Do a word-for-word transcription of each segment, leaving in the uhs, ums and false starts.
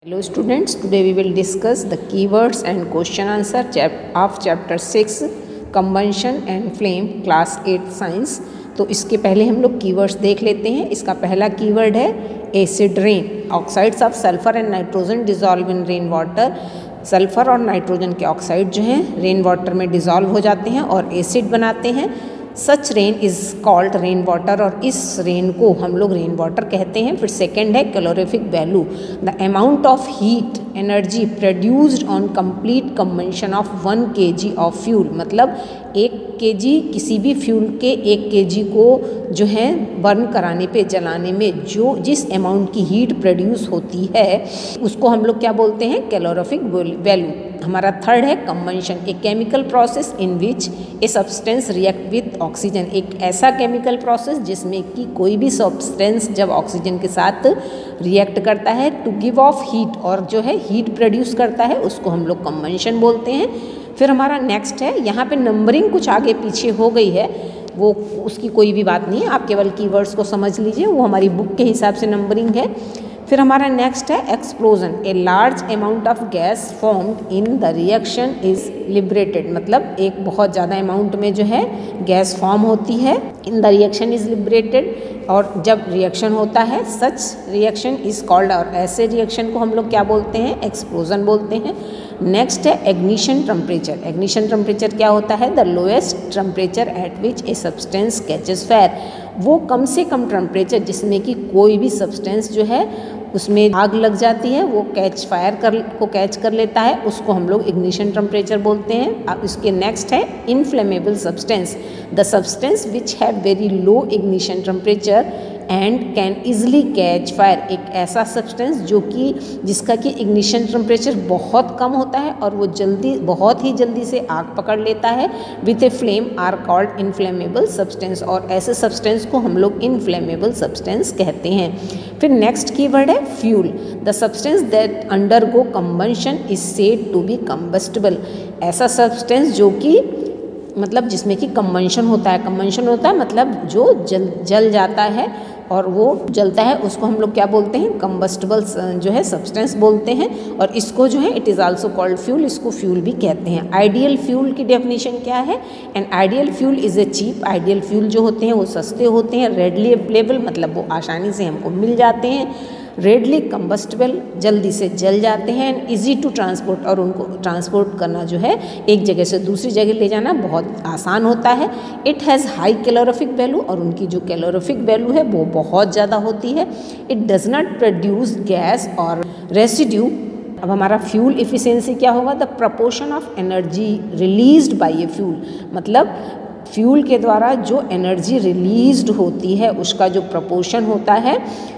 Hello students, today we will discuss the keywords and question answer chap of chapter six combustion and flame class eight science। तो इसके पहले हम लोग keywords देख लेते हैं। इसका पहला keyword है acid rain। Oxides of sulphur and nitrogen dissolve in rain water. Sulphur और नाइट्रोजन के ऑक्साइड जो हैं रेन वाटर में डिजॉल्व हो जाते हैं और एसिड बनाते हैं। Such rain is called rain water, और इस रेन को हम लोग रेन वाटर कहते हैं। फिर सेकेंड है calorific value, the amount of heat energy produced on complete combustion of one KG of fuel. मतलब एक केजी किसी भी फ्यूल के एक केजी को जो है बर्न कराने पे जलाने में जो जिस अमाउंट की हीट प्रोड्यूस होती है उसको हम लोग क्या बोलते हैं, कैलोरीफिक वैल्यू। हमारा थर्ड है combustion, a chemical process in which a substance react with oxygen. एक ऐसा केमिकल प्रोसेस जिसमें कि कोई भी सब्सटेंस जब ऑक्सीजन के साथ रिएक्ट करता है टू गिव ऑफ हीट, और जो है हीट प्रोड्यूस करता है, उसको हम लोग कंबंशन बोलते हैं। फिर हमारा नेक्स्ट है, यहाँ पे नंबरिंग कुछ आगे पीछे हो गई है, वो उसकी कोई भी बात नहीं है, आप केवल कीवर्ड्स को समझ लीजिए, वो हमारी बुक के हिसाब से नंबरिंग है। फिर हमारा नेक्स्ट है explosion, a large amount of gas formed in the reaction is liberated. मतलब एक बहुत ज़्यादा अमाउंट में जो है गैस फॉर्म होती है, in the reaction is liberated, और जब रिएक्शन होता है सच रिएक्शन इज कॉल्ड, और ऐसे रिएक्शन को हम लोग क्या बोलते हैं, एक्सप्लोजन बोलते हैं। नेक्स्ट है एग्निशन टेम्परेचर। एग्निशन टेम्परेचर क्या होता है, the lowest temperature at which a substance catches fire. वो कम से कम टेम्परेचर जिसमें कि कोई भी सब्सटेंस जो है उसमें आग लग जाती है, वो कैच फायर कर को कैच कर लेता है, उसको हम लोग इग्निशन टेम्परेचर बोलते हैं। अब इसके नेक्स्ट है inflammable substance, the substance which have very low ignition temperature and can easily catch fire. एक ऐसा सब्सटेंस जो कि जिसका कि इग्निशन टेम्परेचर बहुत कम होता है और वो जल्दी बहुत ही जल्दी से आग पकड़ लेता है, with a flame are called inflammable substance, और ऐसे सब्सटेंस को हम लोग इनफ्लेमेबल सब्सटेंस कहते हैं। फिर नेक्स्ट कीवर्ड है fuel, the substance that undergo combustion is said to be combustible. ऐसा सब्सटेंस जो कि मतलब जिसमें कि कंबंशन होता है, कंबंशन होता है मतलब जो जल जल जाता है और वो जलता है, उसको हम लोग क्या बोलते हैं, कंबस्टेबल जो है सब्सटेंस बोलते हैं। और इसको जो है it is also called fuel, इसको फ्यूल भी कहते हैं। आइडियल फ्यूल की डेफिनेशन क्या है, and ideal fuel is a cheap. Ideal fuel जो होते हैं वो सस्ते होते हैं, रेडली अवेलेबल मतलब वो आसानी से हमको मिल जाते हैं, रेडली कंबस्टेबल जल्दी से जल जाते हैं, एंड ईजी टू ट्रांसपोर्ट, और उनको ट्रांसपोर्ट करना जो है एक जगह से दूसरी जगह ले जाना बहुत आसान होता है। It has high calorific value, और उनकी जो कैलोरीफिक वैल्यू है वो बहुत ज़्यादा होती है। It does not produce gas और रेसिड्यू। अब हमारा फ्यूल इफिशिएंसी क्या होगा, the proportion of energy released by a fuel. मतलब फ्यूल के द्वारा जो एनर्जी रिलीज्ड होती है उसका जो प्रपोर्शन होता है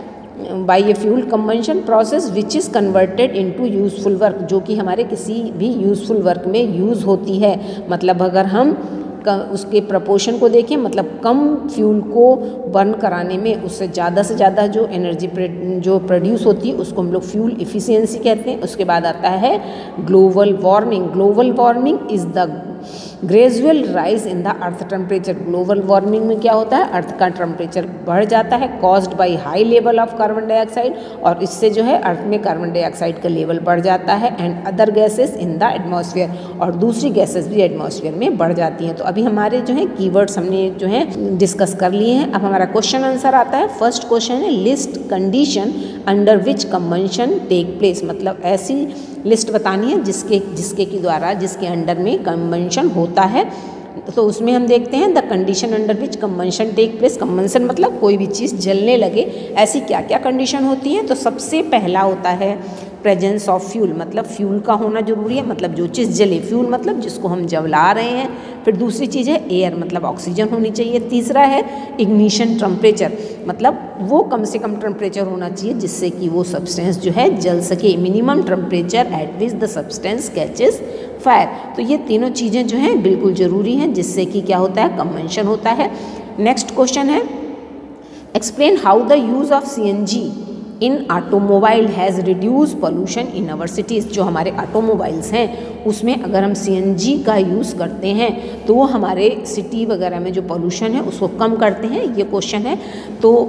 by a fuel combustion process which is converted into useful work, जो कि हमारे किसी भी यूज़फुल वर्क में यूज़ होती है। मतलब अगर हम उसके प्रपोर्शन को देखें, मतलब कम फ्यूल को बर्न कराने में उससे ज़्यादा से ज़्यादा जो एनर्जी जो प्रोड्यूस होती है उसको हम लोग फ्यूल इफ़िशिएंसी कहते हैं। उसके बाद आता है global warming. Global warming is the gradual rise in the earth temperature. Global warming में क्या होता है, अर्थ का टेम्परेचर बढ़ जाता है, caused by high level of carbon dioxide, और इससे जो है अर्थ में कार्बन डाइऑक्साइड का लेवल बढ़ जाता है, and other gases in the atmosphere, और दूसरी गैसेस भी एटमॉस्फेयर में बढ़ जाती हैं। तो अभी हमारे जो है कीवर्ड्स हमने जो है डिस्कस कर लिए हैं। अब हमारा क्वेश्चन आंसर आता है। फर्स्ट क्वेश्चन है list condition under which combustion take place. मतलब ऐसी लिस्ट बतानी है जिसके जिसके के द्वारा जिसके अंडर में कंबंशन होता है। तो उसमें हम देखते हैं the condition under which combustion take place. Combustion मतलब कोई भी चीज़ जलने लगे, ऐसी क्या क्या कंडीशन होती हैं। तो सबसे पहला होता है प्रेजेंस ऑफ फ्यूल, मतलब फ्यूल का होना जरूरी है, मतलब जो चीज़ जले, फ्यूल मतलब जिसको हम जला रहे हैं। फिर दूसरी चीज़ है एयर, मतलब ऑक्सीजन होनी चाहिए। तीसरा है इग्निशन टेम्परेचर, मतलब वो कम से कम टेम्परेचर होना चाहिए जिससे कि वो सब्सटेंस जो है जल सके। Minimum temperature at which the substance catches fire. तो ये तीनों चीज़ें जो हैं बिल्कुल ज़रूरी हैं जिससे कि क्या होता है, कंबंशन होता है। नेक्स्ट क्वेश्चन है explain how the use of C N G in automobile has reduce pollution in our cities. जो हमारे ऑटोमोबाइल्स हैं उसमें अगर हम सी एन जी का यूज़ करते हैं तो वो हमारे सिटी वगैरह में जो पोल्यूशन है उसको कम करते हैं। ये क्वेश्चन है। तो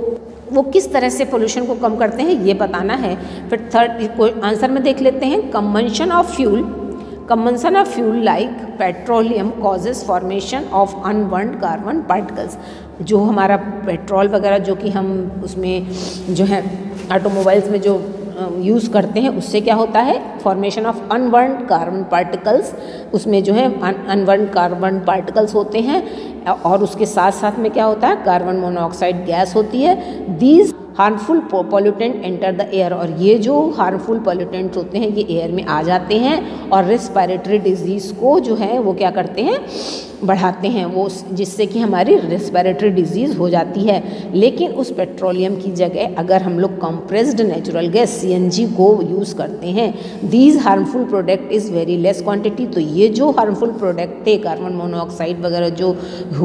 वो किस तरह से पोल्यूशन को कम करते हैं ये बताना है। फिर थर्ड आंसर में देख लेते हैं, combustion of fuel combustion of fuel like petroleum causes formation of unburned carbon particles. जो हमारा पेट्रोल वगैरह जो कि हम उसमें जो है ऑटोमोबाइल्स में जो यूज़ करते हैं उससे क्या होता है, formation of unburned carbon particles, उसमें जो है अनबर्न्ड कार्बन पार्टिकल्स होते हैं और उसके साथ साथ में क्या होता है, कार्बन मोनोऑक्साइड गैस होती है। These harmful pollutant enter the air, और ये जो हार्मफुल पॉल्यूटेंट्स होते हैं ये एयर में आ जाते हैं और रेस्पिरेटरी डिजीज़ को जो है वो क्या करते हैं, बढ़ाते हैं, वो जिससे कि हमारी रेस्पिरेटरी डिजीज़ हो जाती है। लेकिन उस पेट्रोलियम की जगह अगर हम लोग कंप्रेस्ड नेचुरल गैस सीएनजी को यूज़ करते हैं, these harmful product is very less quantity, तो ये जो हार्मफुल प्रोडक्ट थे कार्बन मोनोऑक्साइड वगैरह जो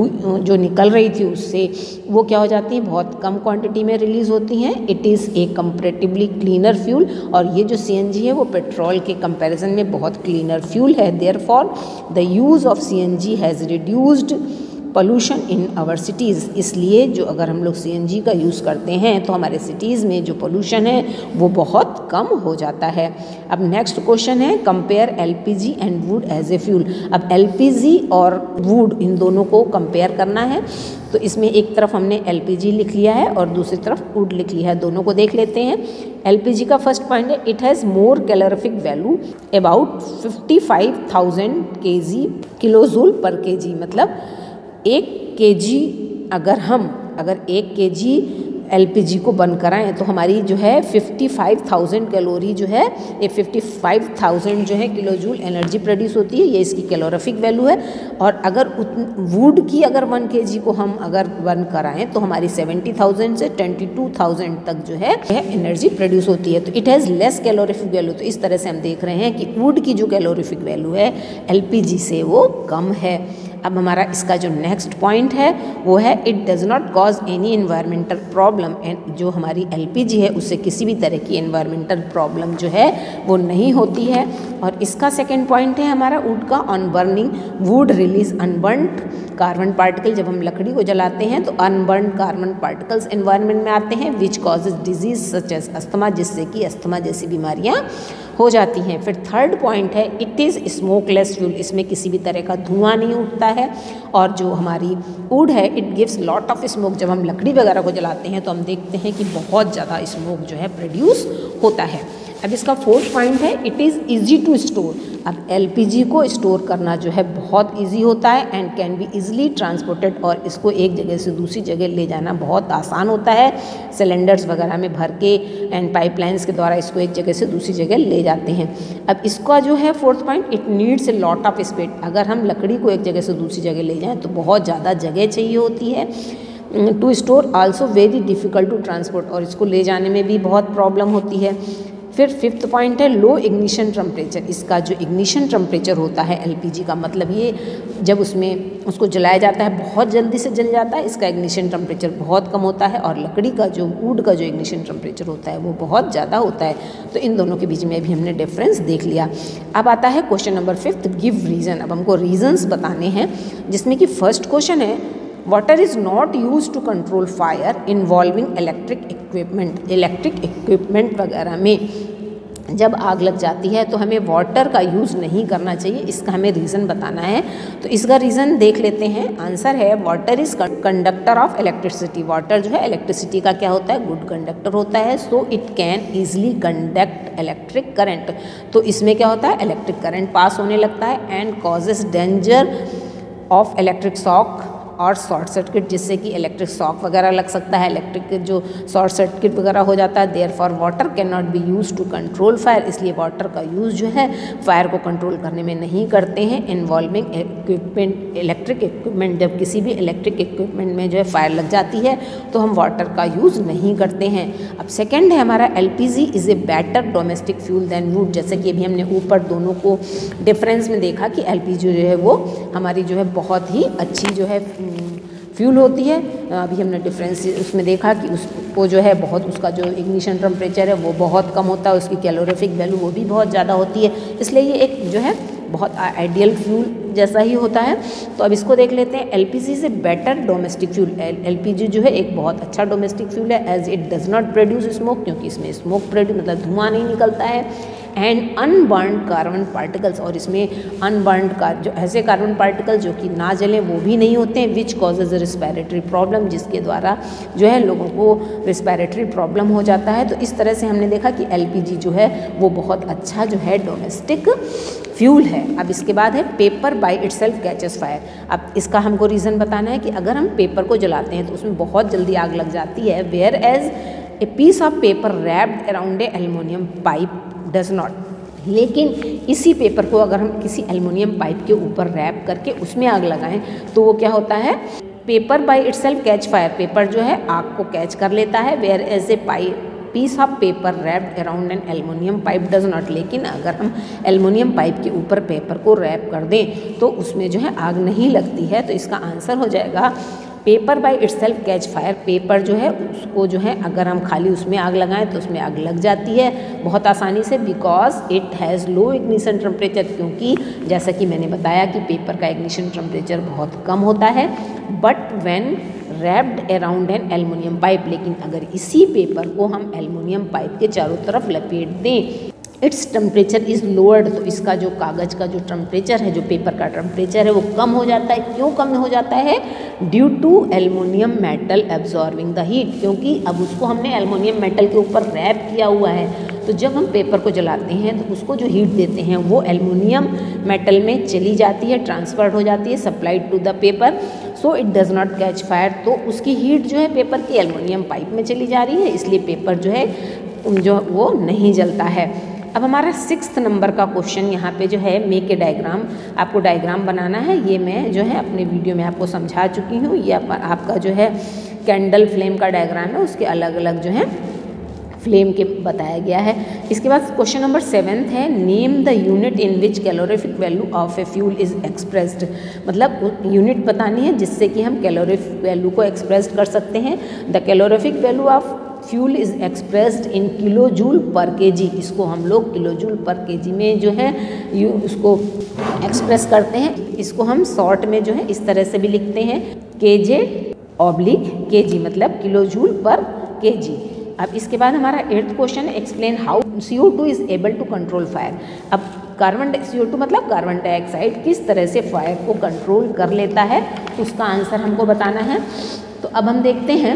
जो निकल रही थी उससे वो क्या हो जाती हैं, बहुत कम क्वांटिटी में रिलीज़ होती हैं। It is a comparatively cleaner fuel, और ये जो सीएनजी है वो पेट्रोल के कंपैरिजन में बहुत क्लीनर फ्यूल है। Therefore the use of CNG has reduced pollution in our cities, इसलिए जो अगर हम लोग सीएनजी का यूज़ करते हैं तो हमारे सिटीज़ में जो पोल्यूशन है वो बहुत कम हो जाता है। अब नेक्स्ट क्वेश्चन है, compare LPG and wood as a fuel. अब एलपीजी और वुड इन दोनों को कंपेयर करना है, तो इसमें एक तरफ हमने एलपीजी लिख लिया है और दूसरी तरफ वुड लिख लिया है, दोनों को देख लेते हैं। एलपीजी का फर्स्ट पॉइंट है, it has more calorific value about fifty five thousand K G kilo joule per K जी, मतलब एक केजी अगर हम अगर एक केजी एलपीजी को बर्न कराएं तो हमारी जो है फिफ्टी फाइव थाउजेंड कैलोरी जो है ये फिफ्टी फाइव थाउजेंड जो है किलो जूल एनर्जी प्रोड्यूस होती है, ये इसकी कैलोरीफिक वैल्यू है। और अगर वुड की अगर वन केजी को हम अगर बर्न कराएं तो हमारी सेवेंटी थाउजेंड से ट्वेंटी टू थाउजेंड तक जो है एनर्जी प्रोड्यूस होती है, तो it has less calorific value. तो इस तरह से हम देख रहे हैं कि वुड की जो कैलोरीफिक वैल्यू है एलपीजी से वो कम है। अब हमारा इसका जो नेक्स्ट पॉइंट है वो है, it does not cause any environmental problem, and जो हमारी एलपीजी है उससे किसी भी तरह की एनवायरमेंटल प्रॉब्लम जो है वो नहीं होती है। और इसका सेकंड पॉइंट है हमारा वुड का, on burning wood release unburned carbon particle. जब हम लकड़ी को जलाते हैं तो अनबर्न्ड कार्बन पार्टिकल्स एनवायरनमेंट में आते हैं, which causes disease such as asthma, जिससे कि अस्थमा जैसी बीमारियां हो जाती हैं। फिर थर्ड पॉइंट है, इट इज़ स्मोकलेस फ्यूल, इसमें किसी भी तरह का धुआं नहीं उठता है। और जो हमारी वुड है, it gives lot of smoke, जब हम लकड़ी वगैरह को जलाते हैं तो हम देखते हैं कि बहुत ज़्यादा स्मोक जो है प्रोड्यूस होता है। अब इसका फोर्थ पॉइंट है, it is easy to store. अब एलपीजी को स्टोर करना जो है बहुत इजी होता है and can be easily transported, और इसको एक जगह से दूसरी जगह ले जाना बहुत आसान होता है। सिलेंडर्स वगैरह में भर के एंड पाइपलाइंस के द्वारा इसको एक जगह से दूसरी जगह ले जाते हैं। अब इसका जो है fourth point, it needs a lot of space. अगर हम लकड़ी को एक जगह से दूसरी जगह ले जाएँ तो बहुत ज़्यादा जगह चाहिए होती है। To store also very difficult to transport, और इसको ले जाने में भी बहुत प्रॉब्लम होती है। फिर फिफ्थ पॉइंट है, लो इग्निशन टेम्परेचर। इसका जो इग्निशन टेम्परेचर होता है एलपीजी का, मतलब ये जब उसमें उसको जलाया जाता है बहुत जल्दी से जल जाता है, इसका इग्निशन टेम्परेचर बहुत कम होता है। और लकड़ी का जो वुड का जो इग्निशन टेम्परेचर होता है वो बहुत ज़्यादा होता है। तो इन दोनों के बीच में भी हमने डिफरेंस देख लिया। अब आता है question number fifth, give reason. अब हमको रीजन्स बताने हैं, जिसमें कि फर्स्ट क्वेश्चन है, water is not use to control fire involving electric equipment. Electric equipment वगैरह में जब आग लग जाती है तो हमें वाटर का यूज़ नहीं करना चाहिए, इसका हमें रीज़न बताना है। तो इसका रीज़न देख लेते हैं। आंसर है, water is conductor of electricity. Water जो है इलेक्ट्रिसिटी का क्या होता है, गुड कंडक्टर होता है। So it can easily conduct electric current. तो इसमें क्या होता है, इलेक्ट्रिक करंट पास होने लगता है and causes danger of electric shock और शॉर्ट सर्किट, जिससे कि इलेक्ट्रिक शॉक वगैरह लग सकता है, इलेक्ट्रिक जो शॉर्ट सर्किट वगैरह हो जाता है। Therefore water can not be use to control fire, इसलिए वाटर का यूज़ जो है फायर को कंट्रोल करने में नहीं करते हैं। इन्वॉल्विंग इक्विपमेंट, इलेक्ट्रिक इक्विपमेंट, जब किसी भी इलेक्ट्रिक इक्विपमेंट में जो है फायर लग जाती है तो हम वाटर का यूज़ नहीं करते हैं। अब सेकेंड है हमारा, LPG is a better domestic fuel than wood. जैसे कि अभी हमने ऊपर दोनों को डिफरेंस में देखा कि एलपीजी जो है वो हमारी जो है बहुत ही अच्छी जो है फ्यूल होती है। अभी हमने डिफरेंस उसमें देखा कि उसको जो है बहुत, उसका जो इग्निशन टेम्परेचर है वो बहुत कम होता है, उसकी कैलोरीफिक वैल्यू वो भी बहुत ज़्यादा होती है, इसलिए ये एक जो है बहुत आइडियल फ्यूल जैसा ही होता है। तो अब इसको देख लेते हैं। एलपीजी से बेटर डोमेस्टिक फ्यूल। एलपीजी जो है एक बहुत अच्छा डोमेस्टिक फ्यूल है, as it does not produce smoke, क्योंकि इसमें स्मोक प्रोड्यूस मतलब धुआं नहीं निकलता है, एंड अनबर्न्ड कार्बन पार्टिकल्स, और इसमें अनबर्न्ड का जो ऐसे कार्बन पार्टिकल जो कि ना जलें वो भी नहीं होते हैं, विच कॉजेज रिस्पिरेटरी प्रॉब्लम, जिसके द्वारा जो है लोगों को रिस्पिरेटरी प्रॉब्लम हो जाता है। तो इस तरह से हमने देखा कि एलपीजी जो है वो बहुत अच्छा जो है डोमेस्टिक फ्यूल है। अब इसके बाद है paper by itself catches fire. अब इसका हमको रीज़न बताना है कि अगर हम पेपर को जलाते हैं तो उसमें बहुत जल्दी आग लग जाती है, whereas a piece of paper wrapped around a aluminium pipe does not. लेकिन इसी पेपर को अगर हम किसी एल्युमिनियम पाइप के ऊपर रैप करके उसमें आग लगाएं तो वो क्या होता है, paper by itself catch fire, paper जो है आग को कैच कर लेता है, whereas a pipe piece of paper wrapped around an aluminium pipe does not. लेकिन अगर हम एल्युमिनियम पाइप के ऊपर पेपर को रैप कर दें तो उसमें जो है आग नहीं लगती है। तो इसका आंसर हो जाएगा paper by itself catch fire. Paper जो है उसको जो है अगर हम खाली उसमें आग लगाएं तो उसमें आग लग जाती है बहुत आसानी से, because it has low ignition temperature, क्योंकि जैसा कि मैंने बताया कि पेपर का इग्निशन टेम्परेचर बहुत कम होता है। But when wrapped around an aluminium pipe, लेकिन अगर इसी पेपर को हम एल्युमिनियम पाइप के चारों तरफ लपेट दें, इट्स टेम्परेचर इज़ लोअर्ड, तो इसका जो कागज़ का जो टेम्परेचर है, जो पेपर का टेम्परेचर है वो कम हो जाता है। क्यों कम हो जाता है? Due to aluminium metal absorbing the heat, क्योंकि अब उसको हमने एल्युमिनियम मेटल के ऊपर रैप किया हुआ है। तो जब हम पेपर को जलाते हैं तो उसको जो हीट देते हैं वो एल्युमिनियम मेटल में चली जाती है, ट्रांसफर्ड हो जाती है, supplied to the paper, so it does not catch fire. तो उसकी हीट जो है पेपर की एल्युमिनियम पाइप में चली जा रही है, इसलिए पेपर जो है जो वो नहीं जलता है। अब हमारा सिक्स्थ नंबर का क्वेश्चन यहाँ पे जो है मेक ए डायग्राम, आपको डायग्राम बनाना है। ये मैं जो है अपने वीडियो में आपको समझा चुकी हूँ। ये आप, आपका जो है कैंडल फ्लेम का डायग्राम है, उसके अलग अलग जो है फ्लेम के बताया गया है। इसके बाद क्वेश्चन नंबर सेवेंथ है name the unit in which calorific value of a fuel is expressed, मतलब यूनिट बतानी है जिससे कि हम कैलोरीफिक वैल्यू को एक्सप्रेस कर सकते हैं। The calorific value of fuel is expressed in kilo joule per K जी, इसको हम लोग किलो जूल पर के जी में जो है यू उसको एक्सप्रेस करते हैं। इसको हम शॉर्ट में जो है इस तरह से भी लिखते हैं, के जे ऑब्लिक के जी, मतलब kilo joule per K G. अब इसके बाद हमारा एट्थ क्वेश्चन है explain how C O two is able to control fire. अब कार्बन सी ओ टू मतलब कार्बन डाइऑक्साइड किस तरह से फायर को कंट्रोल कर लेता है, उसका आंसर हमको बताना है। तो अब हम देखते हैं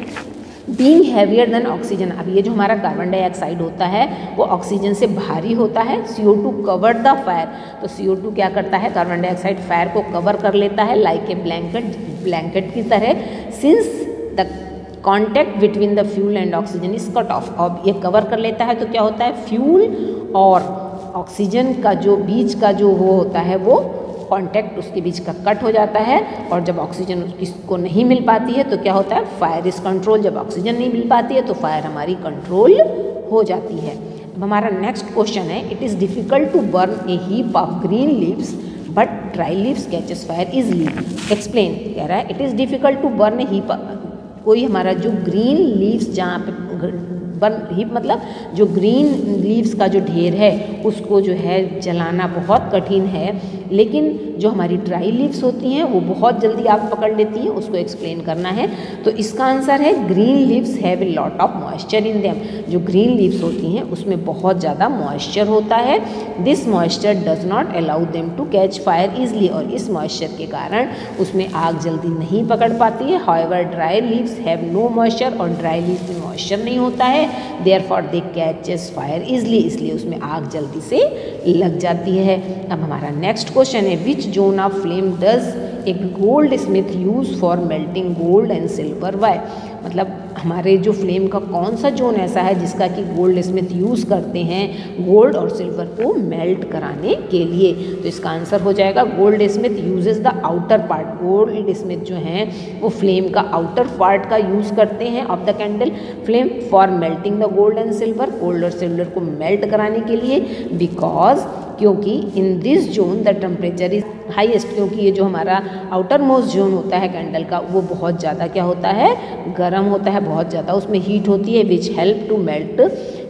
बीइंग हैवियर देन ऑक्सीजन। अब ये जो हमारा कार्बन डाइऑक्साइड होता है वो ऑक्सीजन से भारी होता है। C O two cover the fire, तो सी ओ टू क्या करता है, कार्बन डाइऑक्साइड फायर को कवर कर लेता है लाइक ए ब्लैंकेट, ब्लैंकेट की तरह। Since the contact between the fuel and oxygen is cut off, अब ये कवर कर लेता है तो क्या होता है, फ्यूल और ऑक्सीजन का जो बीच का जो वो होता है वो कॉन्टैक्ट उसके बीच का कट हो जाता है, और जब ऑक्सीजन इसको नहीं मिल पाती है तो क्या होता है, फायर इज कंट्रोल। जब ऑक्सीजन नहीं मिल पाती है तो फायर हमारी कंट्रोल हो जाती है। अब हमारा नेक्स्ट क्वेश्चन है it is difficult to burn a heap of green leaves but dry leaves catches fire easily. Explain, कह रहा है it is difficult to burn a heap, कोई हमारा जो ग्रीन लीव्स जहाँ पे बर्न हीप मतलब जो ग्रीन लीव्स का जो ढेर है उसको जो है जलाना बहुत कठिन है, लेकिन जो हमारी ड्राई लीव्स होती हैं वो बहुत जल्दी आग पकड़ लेती हैं, उसको एक्सप्लेन करना है। तो इसका आंसर है green leaves have a lot of moisture in them. जो ग्रीन लीव्स होती हैं उसमें बहुत ज़्यादा मॉइस्चर होता है। This moisture does not allow them to catch fire easily, और इस मॉइस्चर के कारण उसमें आग जल्दी नहीं पकड़ पाती है। However dry leaves have no moisture, और ड्राई लीव्स में मॉइस्चर नहीं होता है, therefore they catches fire easily, इसलिए उसमें आग जल्दी से लग जाती है। अब हमारा नेक्स्ट क्वेश्चन है which zone of flame does a goldsmith use for melting gold and silver why, मतलब हमारे जो फ्लेम का कौन सा जोन ऐसा है जिसका कि गोल्ड स्मिथ यूज़ करते हैं गोल्ड और सिल्वर को मेल्ट कराने के लिए। तो इसका आंसर हो जाएगा goldsmith uses the outer part. Goldsmith जो हैं वो फ्लेम का आउटर पार्ट का यूज़ करते हैं of the candle flame for melting the gold and silver, gold और सिल्वर को मेल्ट कराने के लिए। बिकॉज क्योंकि in this zone the temperature is highest, क्योंकि ये जो हमारा आउटर मोस्ट जोन होता है कैंडल का वो बहुत ज़्यादा क्या होता है, गर्म होता है, बहुत ज़्यादा उसमें हीट होती है, which help to melt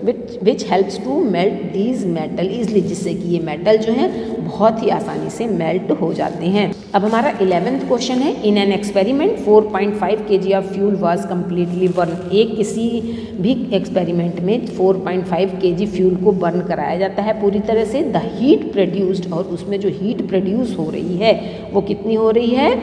which which helps to melt these metal easily, जिससे कि ये मेटल जो है बहुत ही आसानी से मेल्ट हो जाते हैं। अब हमारा इलेवेंथ क्वेश्चन है, in an experiment four point five kg of fuel was completely burn. एक किसी भी एक्सपेरिमेंट में four point five kg fuel को बर्न कराया जाता है पूरी तरह से। द हीट प्रोड्यूस्ड, और उसमें जो हीट प्रोड्यूस हो रही है वो कितनी हो रही है,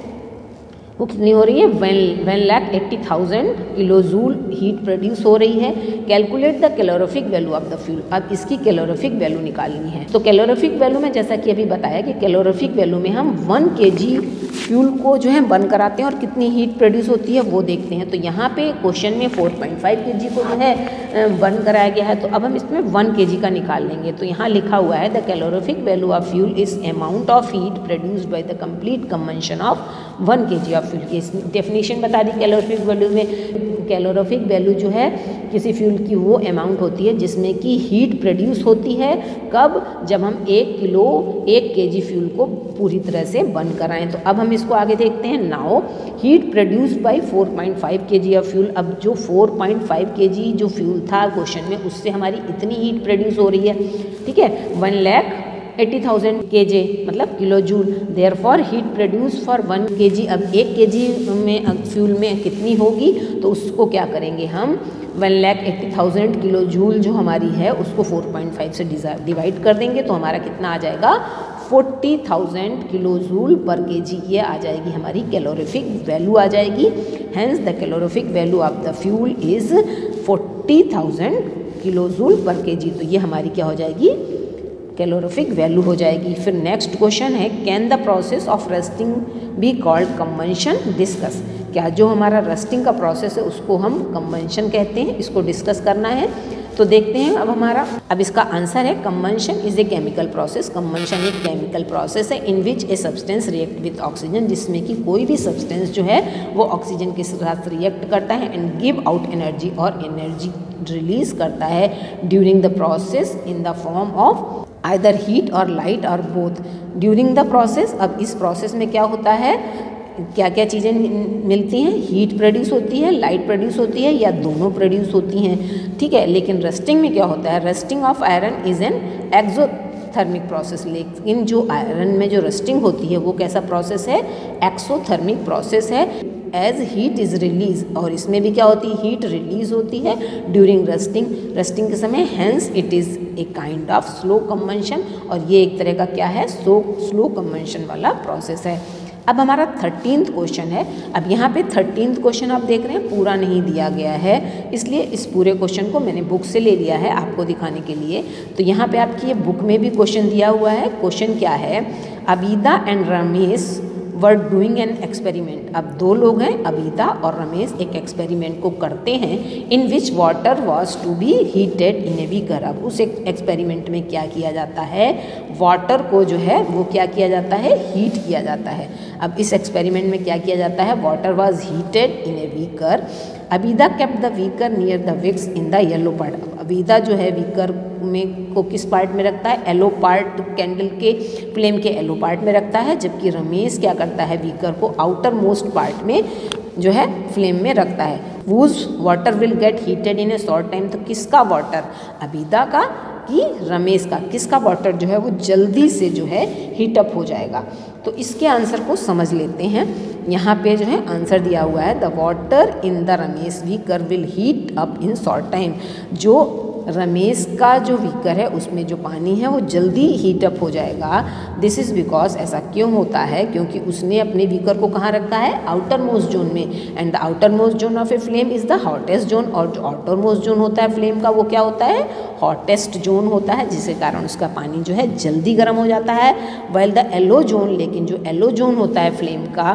वो कितनी हो रही है, one one lakh eighty thousand kilo joule heat produce हो रही है। Calculate the calorific value of the fuel, अब इसकी कैलोरीफिक वैल्यू निकालनी है। तो कैलोरीफिक वैल्यू में जैसा कि अभी बताया कि कैलोरीफिक वैल्यू में हम वन केजी फ्यूल को जो है बर्न कराते हैं और कितनी हीट प्रोड्यूस होती है वो देखते हैं। तो यहाँ पे क्वेश्चन में फोर पॉइंट फाइव केजी को जो है बर्न कराया गया है, तो अब हम इसमें वन केजी का निकाल लेंगे। तो यहाँ लिखा हुआ है the calorific value of fuel is amount of heat produced by the complete combustion of one KG of fuel. की डेफिनेशन बता दी कैलोरीफिक वैल्यू में। कैलोरीफिक वैल्यू जो है किसी फ्यूल की वो अमाउंट होती है जिसमें कि हीट प्रोड्यूस होती है, कब, जब हम एक किलो एक केजी फ्यूल को पूरी तरह से बर्न कराएं। तो अब हम इसको आगे देखते हैं। Now heat produced by four point five kg of fuel, अब जो फोर पॉइंट फाइव केजी जो फ्यूल था क्वेश्चन में उससे हमारी इतनी हीट प्रोड्यूस हो रही है, ठीक है, one lakh eighty thousand K J मतलब kilo joule. Therefore heat produce for one K G, अब एक के जी में फ्यूल में कितनी होगी, तो उसको क्या करेंगे हम, one lakh eighty thousand kilo joule जो हमारी है उसको फोर पॉइंट फाइव से डिवाइड कर देंगे तो हमारा कितना आ जाएगा, forty thousand kilo joule per K जी। ये आ जाएगी हमारी कैलोरीफिक वैल्यू आ जाएगी। Hence the calorific value of the fuel is forty thousand kilo joule per K जी। तो ये हमारी क्या हो जाएगी, कैलोरीफिक वैल्यू हो जाएगी। फिर नेक्स्ट क्वेश्चन है, can the process of rusting be called combustion, discuss. क्या जो हमारा रस्टिंग का प्रोसेस है उसको हम कंबंशन कहते हैं, इसको डिस्कस करना है। तो देखते हैं अब हमारा, अब इसका आंसर है combustion is a chemical process. Combustion एक केमिकल प्रोसेस है in which a substance react with oxygen, जिसमें कि कोई भी सब्सटेंस जो है वो ऑक्सीजन के साथ रिएक्ट करता है एंड गिव आउट एनर्जी, और एनर्जी रिलीज करता है during the process in the form of either heat और लाइट और बोथ ड्यूरिंग द प्रोसेस। अब इस प्रोसेस में क्या होता है, क्या क्या चीज़ें मिलती हैं, हीट प्रोड्यूस होती है, लाइट प्रोड्यूस होती है, या दोनों प्रोड्यूस होती हैं, ठीक है। लेकिन रस्टिंग में क्या होता है, rusting of iron is an exothermic process. लेकिन जो आयरन में जो रस्टिंग होती है वो कैसा प्रोसेस है, एक्सोथर्मिक प्रोसेस है। एज हीट इज़ रिलीज, और इसमें भी क्या होती है, हीट रिलीज होती है ड्यूरिंग रस्टिंग, रस्टिंग के समय। Hence it is a kind of slow combustion, और ये एक तरह का क्या है, स्लो स्लो कंबंशन वाला प्रोसेस है। अब हमारा थर्टीन्थ क्वेश्चन है। अब यहाँ पे थर्टीन्थ क्वेश्चन आप देख रहे हैं पूरा नहीं दिया गया है, इसलिए इस पूरे क्वेश्चन को मैंने बुक से ले लिया है आपको दिखाने के लिए। तो यहाँ पे आपकी ये बुक में भी क्वेश्चन दिया हुआ है। क्वेश्चन क्या है, Abida and Ramesh were doing an experiment. अब दो लोग हैं, अबीदा और रमेश, एक एक्सपेरिमेंट को करते हैं in which water was to be heated in a beaker. अब उस एक्सपेरिमेंट में क्या किया जाता है, वाटर को जो है वो क्या किया जाता है, हीट किया जाता है। अब इस एक्सपेरिमेंट में क्या किया जाता है, water was heated in a beaker. Abida kept the beaker near the wicks in the yellow part. अबीदा जो है वीकर में को किस पार्ट में रखता है, येलो पार्ट, कैंडल के फ्लेम के येलो पार्ट में रखता है, जबकि रमेश क्या करता है, वीकर को आउटर मोस्ट पार्ट में जो है फ्लेम में रखता है। Whose water will get heated in a short time. तो किसका वाटर, अबीदा का कि रमेश का, किसका वाटर जो है वो जल्दी से जो है हीटअप हो जाएगा। तो इसके आंसर को समझ लेते हैं। यहाँ पे जो है आंसर दिया हुआ है, the water in the Ramesh beaker will heat up in short time. जो रमेश का जो वीकर है उसमें जो पानी है वो जल्दी हीटअप हो जाएगा। दिस इज़ बिकॉज, ऐसा क्यों होता है, क्योंकि उसने अपने वीकर को कहाँ रखा है, आउटर मोस्ट जोन में। And the outermost zone of a flame is the hottest zone. और जो आउटर मोस्ट जोन होता है फ्लेम का वो क्या होता है, हॉटेस्ट जोन होता है, जिसके कारण उसका पानी जो है जल्दी गर्म हो जाता है। वेल द येलो जोन, लेकिन जो येलो जोन होता है फ्लेम का,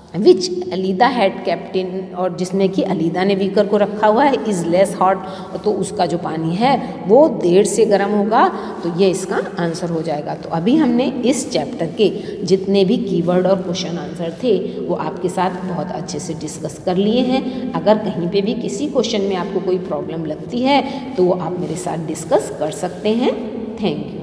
विच अलीदा हैड कैप्टन, और जिसमें कि अलीदा ने वीकर को रखा हुआ है, इज़ लेस हॉट, तो उसका जो पानी है वो देर से गर्म होगा। तो ये इसका आंसर हो जाएगा। तो अभी हमने इस चैप्टर के जितने भी कीवर्ड और क्वेश्चन आंसर थे वो आपके साथ बहुत अच्छे से डिस्कस कर लिए हैं। अगर कहीं पे भी किसी क्वेश्चन में आपको कोई प्रॉब्लम लगती है तो वो आप मेरे साथ डिस्कस कर सकते हैं। Thank you.